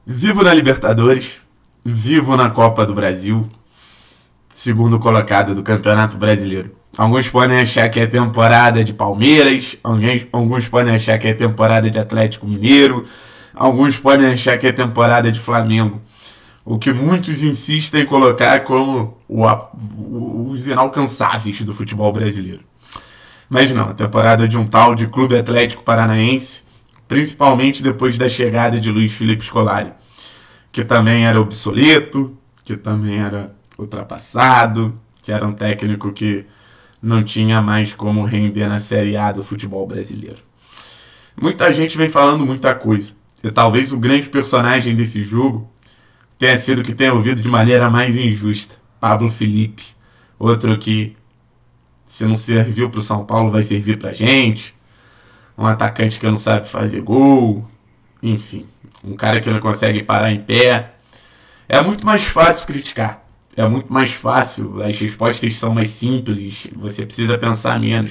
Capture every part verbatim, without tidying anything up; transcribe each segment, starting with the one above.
Vivo na Libertadores, vivo na Copa do Brasil, segundo colocado do Campeonato Brasileiro. Alguns podem achar que é temporada de Palmeiras, alguns, alguns podem achar que é temporada de Atlético Mineiro, alguns podem achar que é temporada de Flamengo. O que muitos insistem em colocar como o, o, os inalcançáveis do futebol brasileiro. Mas não, a temporada de um tal de Clube Atlético Paranaense, principalmente depois da chegada de Luiz Felipe Scolari, que também era obsoleto, que também era ultrapassado, que era um técnico que não tinha mais como render na Série A do futebol brasileiro. Muita gente vem falando muita coisa, e talvez o grande personagem desse jogo tenha sido que tenha ouvido de maneira mais injusta, Pablo Felipe, outro que, se não serviu para o São Paulo, vai servir para a gente, um atacante que não sabe fazer gol, enfim, um cara que não consegue parar em pé. É muito mais fácil criticar, é muito mais fácil, as respostas são mais simples, você precisa pensar menos.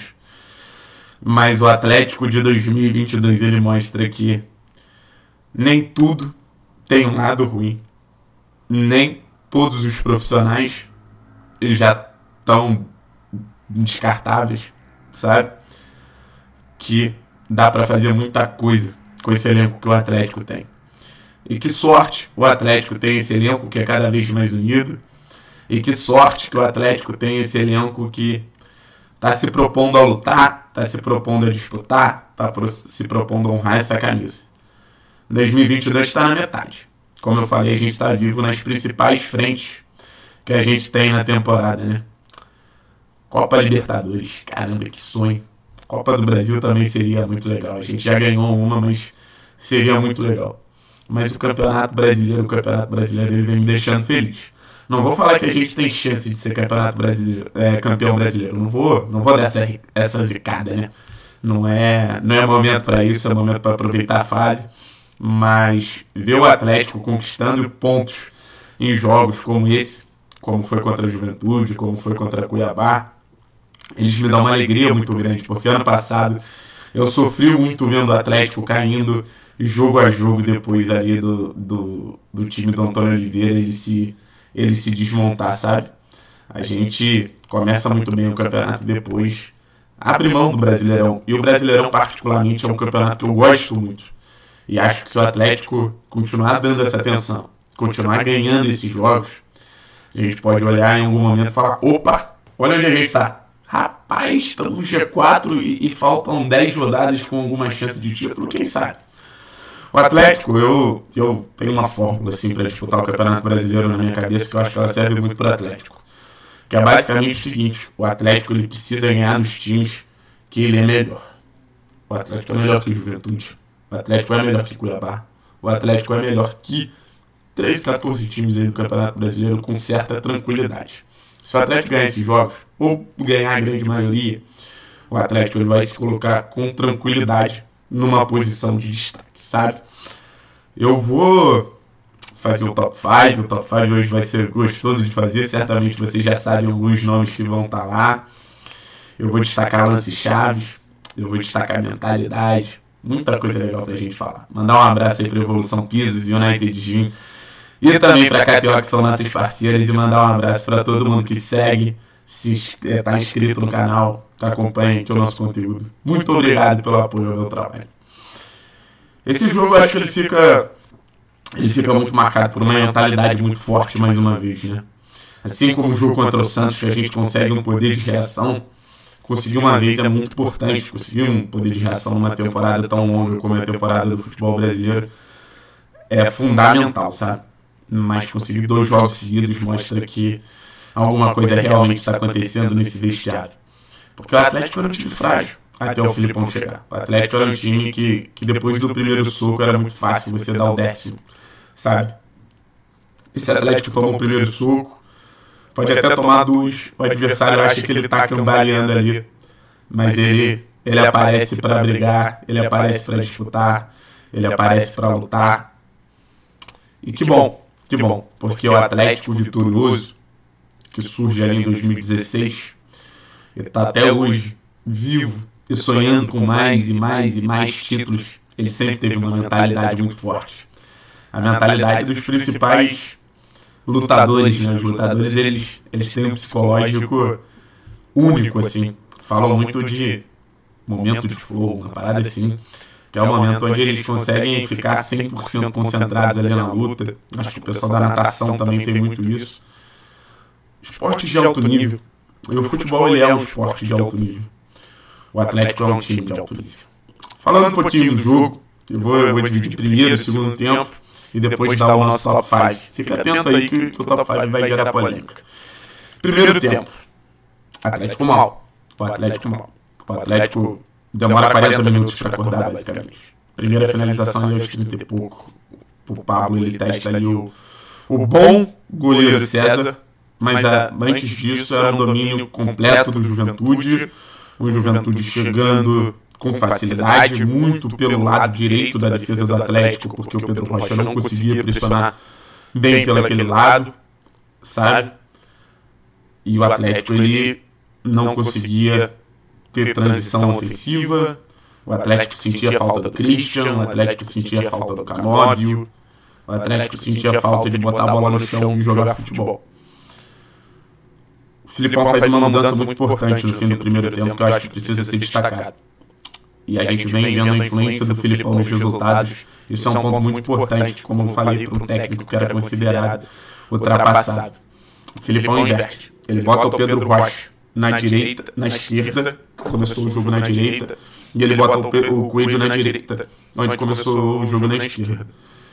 Mas o Atlético de dois mil e vinte e dois, ele mostra que nem tudo tem um lado ruim, nem todos os profissionais eles já estão descartáveis, sabe? Que dá para fazer muita coisa com esse elenco que o Atlético tem. E que sorte o Atlético tem esse elenco que é cada vez mais unido. E que sorte que o Atlético tem esse elenco que está se propondo a lutar, está se propondo a disputar, está se propondo a honrar essa camisa. dois mil e vinte e dois está na metade. Como eu falei, a gente está vivo nas principais frentes que a gente tem na temporada, né? Copa Libertadores, caramba, que sonho. Copa do Brasil também seria muito legal. A gente já ganhou uma, mas seria muito legal. Mas o Campeonato Brasileiro, o Campeonato Brasileiro, ele vem me deixando feliz. Não vou falar que a gente tem chance de ser Campeonato Brasileiro, é, campeão brasileiro. Não vou, não vou dar essa, essa zicada, né? Não é, não é momento para isso, é momento para aproveitar a fase. Mas ver o Atlético conquistando pontos em jogos como esse, como foi contra a Juventude, como foi contra a Cuiabá, eles me dão uma alegria muito grande, porque ano passado eu sofri muito vendo o Atlético caindo jogo a jogo depois ali do, do, do time do Antônio Oliveira, ele se, ele se desmontar, sabe? A gente começa muito bem o campeonato e depois abre mão do Brasileirão, e o Brasileirão particularmente é um campeonato que eu gosto muito, e acho que se o Atlético continuar dando essa atenção, continuar ganhando esses jogos, a gente pode olhar em algum momento e falar, opa, olha onde a gente está. Rapaz, estamos no G quatro e, e faltam dez rodadas com alguma chance de título, quem sabe? O Atlético, eu, eu tenho uma fórmula assim, para disputar o Campeonato Brasileiro na minha cabeça que eu acho que ela serve muito para o Atlético. Que é basicamente o seguinte, o Atlético ele precisa ganhar dos times que ele é melhor. O Atlético é melhor que o Juventude, o Atlético é melhor que Cuiabá, o Atlético é melhor que treze, quatorze times aí do Campeonato Brasileiro com certa tranquilidade. Se o Atlético ganhar esses jogos, ou ganhar a grande maioria, o Atlético ele vai se colocar com tranquilidade numa posição de destaque, sabe? Eu vou fazer o top cinco, o top cinco hoje vai ser gostoso de fazer, certamente vocês já sabem alguns nomes que vão estar lá. Eu vou destacar lances chaves, eu vou destacar mentalidade, muita coisa legal pra gente falar. Mandar um abraço aí pra Evolução Pisos e United Gym. E também para a K T O, que são nossos parceiros, e mandar um abraço para todo mundo que segue, se está inscrito no canal, que acompanha aqui o nosso conteúdo. Muito obrigado pelo apoio ao meu trabalho. Esse jogo eu acho que ele fica, ele fica muito marcado por uma mentalidade muito forte mais uma vez, né? Assim como o jogo contra o Santos, que a gente consegue um poder de reação, conseguir uma vez é muito importante. Conseguir um poder de reação numa temporada tão longa como é a temporada do futebol brasileiro é fundamental, sabe? Mas conseguir dois jogos seguidos mostra que alguma coisa realmente está acontecendo nesse vestiário. Porque o Atlético era um time frágil até o Filipão chegar. O Atlético era um time que, que depois do primeiro soco era muito fácil você dar o décimo, sabe? Esse Atlético tomou o primeiro soco, pode até tomar dois, o adversário acha que ele está cambaleando ali, mas ele, ele aparece para brigar, ele aparece para disputar, ele aparece para lutar. E que bom. Que bom, porque o Atlético vitorioso, que surge ali em dois mil e dezesseis, ele está até hoje vivo e sonhando com mais e mais e mais títulos. Ele sempre teve uma mentalidade muito forte. a mentalidade dos principais lutadores, né? Os lutadores, eles, eles têm um psicológico único, assim. Falam muito de momento de flow, uma parada assim, que é o momento onde eles conseguem ficar cem por cento concentrados ali na luta. Acho que o pessoal da natação também tem muito isso. Esportes de alto nível. E o futebol, ele é um esporte de alto nível. O Atlético é um time de alto nível. Falando um pouquinho do jogo, eu vou, eu vou dividir primeiro e segundo tempo e depois dar o nosso top cinco. Fica atento aí que, que o top cinco vai gerar polêmica. Primeiro tempo. Atlético mal. O Atlético mal. O Atlético demora quarenta minutos para acordar, basicamente. Primeira finalização ali aos trinta e pouco. O Pablo, ele testa ali o, o bom goleiro César. Mas a, antes disso era um domínio completo do Juventude. O Juventude chegando com facilidade, muito pelo lado direito da defesa do Atlético, porque o Pedro Rocha não conseguia pressionar bem pelo aquele lado, sabe? E o Atlético, ele não conseguia ter transição ofensiva. O Atlético sentia falta do Christian, o Atlético sentia falta do Canóbio, o Atlético sentia falta de botar a bola no chão e jogar futebol. O Filipão faz uma mudança muito importante no fim do primeiro tempo, que eu acho que precisa ser destacado. E a gente vem vendo a influência do Filipão nos resultados. Isso é um ponto muito importante, como eu falei, para um técnico que era considerado ultrapassado. O Filipão inverte. Ele bota o Pedro Rocha na direita, na esquerda, começou o jogo na direita, e ele bota o, Pe- o Coelho na direita, onde começou o jogo na esquerda.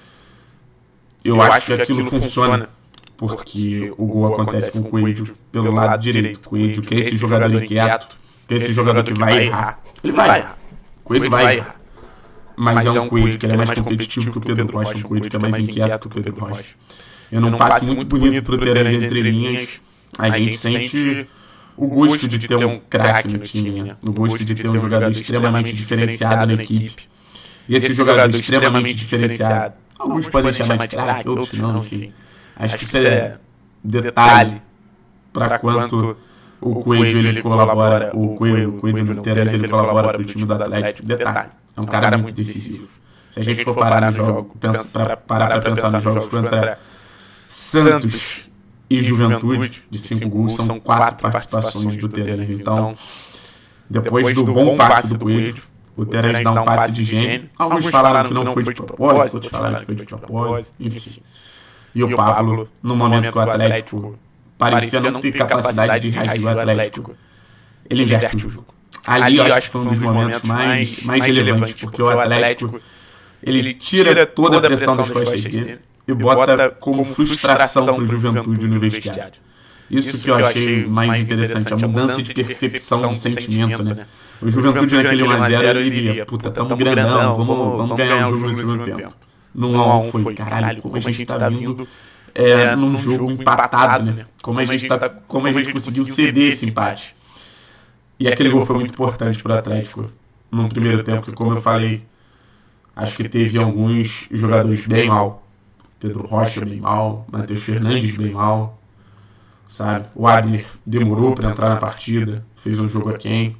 Eu acho que aquilo funciona, porque o gol acontece com o Coelho pelo lado direito. O Coelho, que é esse jogador inquieto, que é esse jogador que vai errar. Ele vai errar. O Coelho vai errar. Mas é um Coelho que ele é mais competitivo que o Pedro Rocha, um Coelho que é mais inquieto que o Pedro Rocha. Eu não passo muito bonito pro Terãs entre linhas. A gente sente o gosto de ter um craque no time, né? O gosto de ter um jogador extremamente diferenciado na equipe. E esse jogador extremamente diferenciado, alguns podem chamar de craque, outros não, enfim. Acho que isso é detalhe para quanto o Coelho ele colabora, o Coelho, o Coelho no Terãs ele colabora para o time do Atlético. Detalhe, é um cara muito decisivo. Se a gente for parar no jogo, pensa, parar para pensar nos jogos contra Santos e Juventude, de cinco gols, são quatro participações do Terãs. Então, depois do bom passe do Coelho, o Terãs dá um passe de gênio. Alguns falaram que não foi de propósito, outros falaram que foi de propósito, enfim. E o Pablo, no momento que o Atlético parecia não ter capacidade de reagir o Atlético, ele inverte o jogo. Ali eu acho que foi um dos momentos mais, mais relevantes, porque o Atlético ele tira toda a pressão das costas dele e bota como frustração para o Juventude no vestiário. Isso que eu achei mais interessante, a mudança de percepção do sentimento, né? O Juventude naquele um a zero ele iria, puta, tamo grandão, vamos, vamos ganhar o jogo no segundo tempo. No um a um foi, caralho, como a gente tá vindo é, num jogo empatado, né? Como a gente, tá, como a gente conseguiu ceder esse empate. E aquele gol foi muito importante para o Atlético no primeiro tempo, que como eu falei, acho que teve alguns jogadores bem mal. Pedro Rocha bem mal, Matheus Fernandes bem mal, sabe? O Abner demorou para entrar na partida, fez um jogo aquém.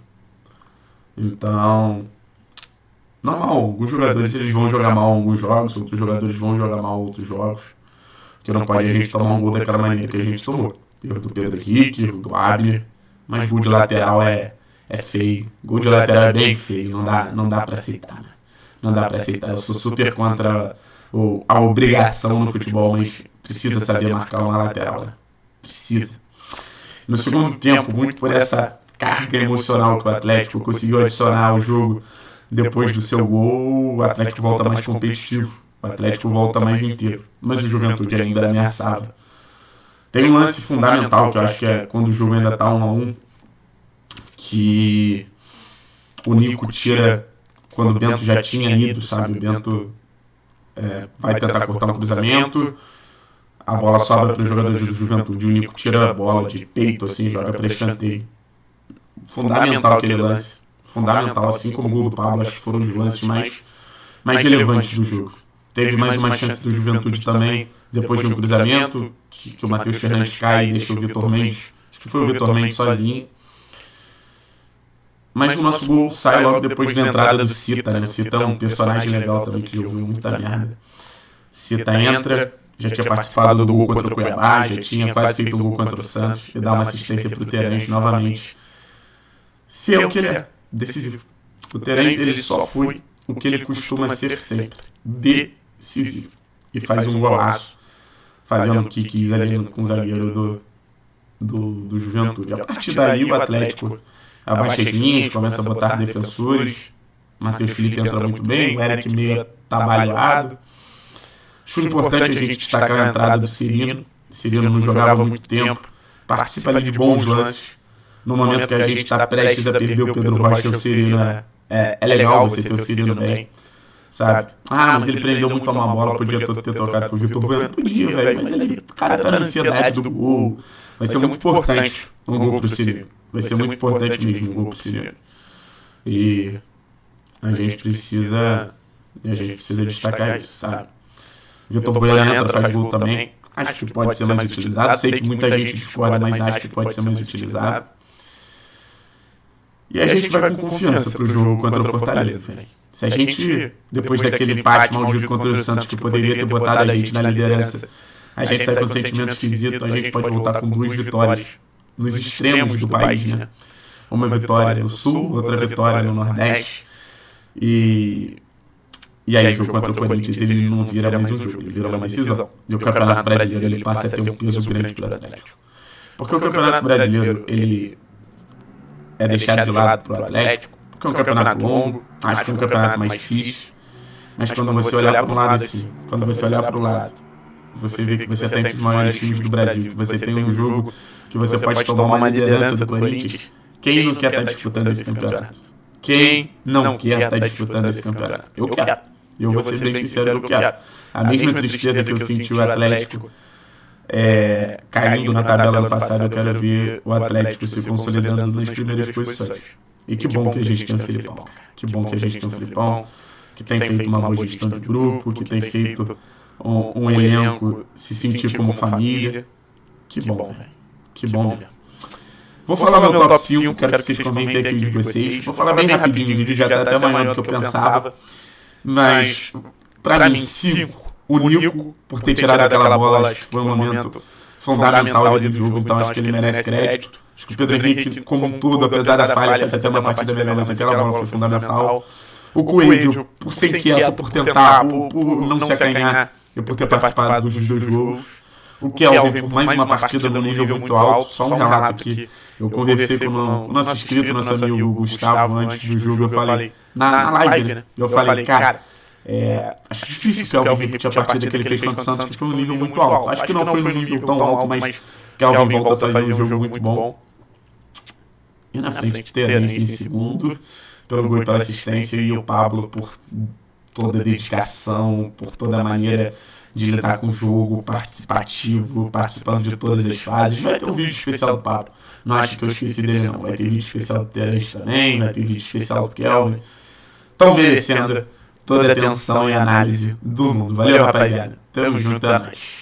Então, normal, alguns jogadores eles vão jogar mal alguns jogos, outros jogadores vão jogar mal outros jogos. Que não pode a gente tomar um gol daquela maneira que a gente tomou. Erro do Pedro Henrique, erro do Abner, mas gol de lateral é, é feio. Gol de lateral é bem feio, não dá, não dá para aceitar. Né? Não dá para aceitar. Eu sou super contra o, a obrigação no futebol, mas precisa saber marcar uma lateral. Né? Precisa. No segundo tempo, muito por essa carga emocional que o Atlético conseguiu adicionar ao jogo depois do seu gol, o Atlético volta mais competitivo. O Atlético volta mais inteiro, mas o Juventude ainda ameaçava. Tem um lance fundamental que eu acho que é quando o jogo ainda está um a um, que o Nico tira quando o Bento já tinha ido, sabe? O Bento é, vai tentar cortar um cruzamento, a bola sobra para os jogadores do Juventude, o Nico tira a bola de peito, assim, joga para escanteio. Fundamental aquele lance, fundamental, assim como o gol do Pablo, acho que foram os lances mais, mais relevantes do jogo. Teve mais uma chance do Juventude também, depois de um cruzamento, que, que o Matheus Fernandes cai e deixa o Vitor Mendes. Acho que foi o Vitor Mendes sozinho. Mas o nosso gol sai logo depois da entrada do Cita, né? O Cita é um personagem legal também, que ouviu muita merda. Cita entra, já tinha participado do gol contra o Cuiabá, já tinha quase feito um gol contra o Santos e dá uma assistência pro Terence novamente. Se é o que ele é, decisivo. O Terence, ele só foi o que ele costuma ser sempre, decisivo. E faz um golaço, fazendo kicks ali com o zagueiro do, do, do Juventude. A partir daí o Atlético abaixa as linhas, começa a botar defensores. Matheus Felipe entra muito bem, o Eric meio atabalhoado. Acho importante a gente destacar a entrada do Cirino. Cirino não jogava há muito tempo, participa ali de bons lances. No momento que a gente está prestes a perder o Pedro Rocha, o Cirino é, é, é legal você ter o Cirino bem, sabe? Ah, mas ele prendeu muito a uma bola, podia ter tocado pro Vitor Bueno. Podia, velho, mas ele, o cara tá na ansiedade do gol. Vai ser muito importante um gol pro Cirino. Vai ser muito importante mesmo um gol pro Cirino. E a gente precisa, a gente precisa destacar isso, sabe? Vitor Bueno entra, faz gol também. Acho que pode ser mais utilizado. Sei que muita gente discorda, mas acho que pode ser mais utilizado. E a gente vai com confiança pro jogo contra o Fortaleza, velho. Se a gente, depois daquele empate maldito contra o Santos, que poderia ter botado a gente na liderança, a gente sai com sentimento esquisito, a gente pode voltar com duas vitórias nos extremos do país, né? Uma vitória no Sul, outra vitória no Nordeste. E... E aí, o jogo contra o Corinthians, ele não vira mais um jogo, ele vira uma decisão. E o Campeonato Brasileiro, ele passa a ter um peso grande para o Atlético. Porque o Campeonato Brasileiro, ele é deixado de lado para o Atlético, porque é um campeonato longo, acho que é um campeonato mais difícil. Mas quando você olhar para um lado assim, quando você olhar para o lado, você vê que você tem os maiores times do Brasil, que você tem um jogo que você pode tomar uma liderança do Corinthians, quem não quer estar disputando esse campeonato? Quem não quer estar disputando esse campeonato? Eu quero. Eu vou ser bem sincero, eu quero. A mesma tristeza que eu senti o Atlético é, caindo na tabela ano passado, eu quero ver o Atlético se consolidando nas primeiras posições. E que bom que a gente tem o Filipão. Que bom que a gente tem o Filipão, que tem feito uma boa gestão de grupo, que tem feito um, um elenco se sentir como família. Que bom, velho. Que bom mesmo. Vou falar meu top cinco, quero que vocês comentem aqui de vocês. Vou falar bem rapidinho, o vídeo já está até maior do que eu pensava. Mas, pra mim, cinco. O Nico, por ter tirado aquela bola, acho que foi um momento fundamental ali do jogo, então acho que ele merece crédito. Acho que o Pedro Henrique, como um todo, apesar da falha, fez até uma partida melhor, mas aquela bola foi fundamental. O Coelho, por ser inquieto, por tentar, por, por não se acanhar, e por ter participado dos dois gols. O Kelvin, por mais uma partida no nível muito alto. Só um relato aqui. Eu conversei com o nosso inscrito, nosso amigo Gustavo, antes do jogo. Eu falei, na, na live, né? Eu falei, cara, é, acho difícil que o Kelvin repetir a partida que ele fez contra o Santos, que foi um nível muito alto. Acho que não foi um nível tão alto, mas Kelvin volta a fazer um jogo muito bom. E na frente, Terence em segundo, pelo gol e pela assistência, e o Pablo por toda a dedicação, por toda a maneira de lidar com o jogo, participativo, participando de todas as fases. Vai ter um vídeo especial do Pablo. Não acho que eu esqueci dele, não. Vai ter vídeo especial do Terence também, vai ter vídeo especial do Kelvin. Estão merecendo toda a atenção e análise do mundo. Valeu, rapaziada. Tamo junto, é nóis.